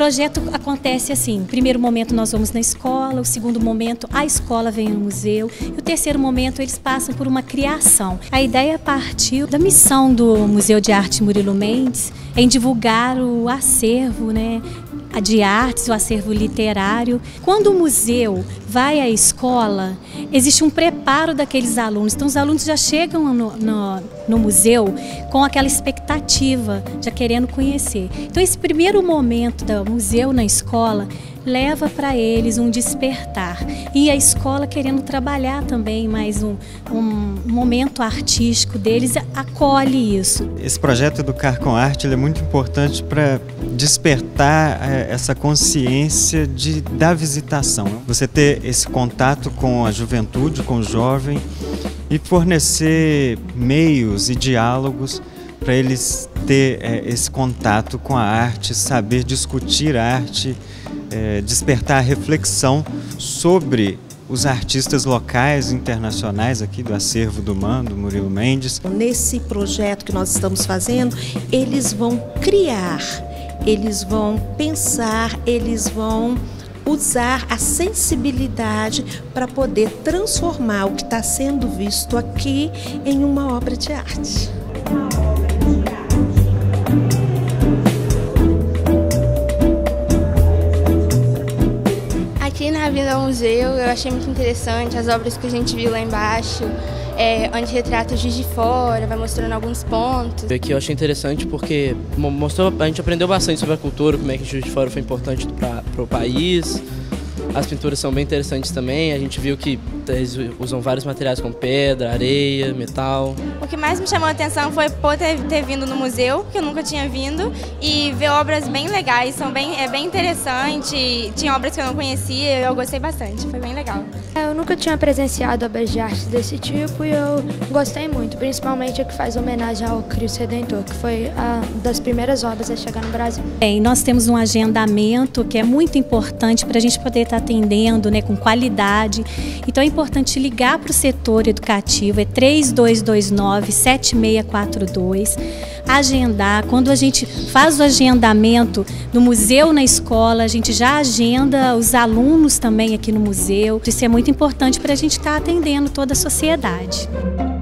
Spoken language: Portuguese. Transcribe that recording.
projeto acontece assim: no primeiro momento nós vamos na escola, o segundo momento a escola vem no museu e o terceiro momento eles passam por uma criação. A ideia partiu da missão do Museu de Arte Murilo Mendes em divulgar o acervo, né, de artes, o acervo literário. Quando o museu vai à escola, existe um preparo daqueles alunos. Então os alunos já chegam no museu com aquela expectativa, já querendo conhecer. Então esse primeiro momento do museu na escola leva para eles um despertar. E a escola querendo trabalhar também mais um momento artístico deles, acolhe isso. Esse projeto Educar com Arte ele é muito importante para despertar essa consciência da visitação. Você ter esse contato com a juventude, com o jovem e fornecer meios e diálogos para eles ter esse contato com a arte, saber discutir a arte, despertar a reflexão sobre os artistas locais e internacionais aqui do acervo do MAM, do Murilo Mendes. Nesse projeto que nós estamos fazendo, eles vão criar, eles vão pensar, eles vão usar a sensibilidade para poder transformar o que está sendo visto aqui em uma obra de arte. Aqui na Vila ao Museu eu achei muito interessante as obras que a gente viu lá embaixo, onde retrata o Juiz de Fora, vai mostrando alguns pontos. Aqui eu achei interessante porque a gente aprendeu bastante sobre a cultura, como é que o Juiz de Fora foi importante para o país. As pinturas são bem interessantes também, a gente viu que eles usam vários materiais como pedra, areia, metal. O que mais me chamou a atenção foi ter vindo no museu, que eu nunca tinha vindo, e ver obras bem legais, é bem interessante, tinha obras que eu não conhecia e eu gostei bastante, foi bem legal. Eu nunca tinha presenciado obras de arte desse tipo e eu gostei muito, principalmente a que faz homenagem ao Cristo Redentor, que foi uma das primeiras obras a chegar no Brasil. Bem, nós temos um agendamento que é muito importante para a gente poder estar atendendo, né, com qualidade. Então é importante ligar para o setor educativo, é 3229-7642, agendar. Quando a gente faz o agendamento no museu, na escola, a gente já agenda os alunos também aqui no museu. Isso é muito importante para a gente estar atendendo toda a sociedade.